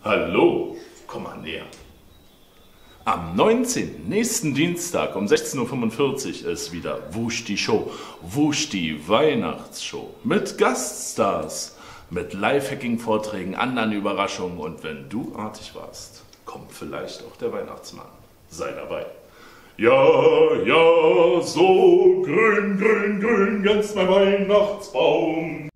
Hallo, komm mal näher. Am 19. nächsten Dienstag um 16:45 Uhr ist wieder Wusch die Show, Wusch die Weihnachtsshow mit Gaststars, mit Lifehacking-Vorträgen, anderen Überraschungen und wenn du artig warst, kommt vielleicht auch der Weihnachtsmann. Sei dabei. Ja, ja, so grün, grün, grün, ganz mein Weihnachtsbaum.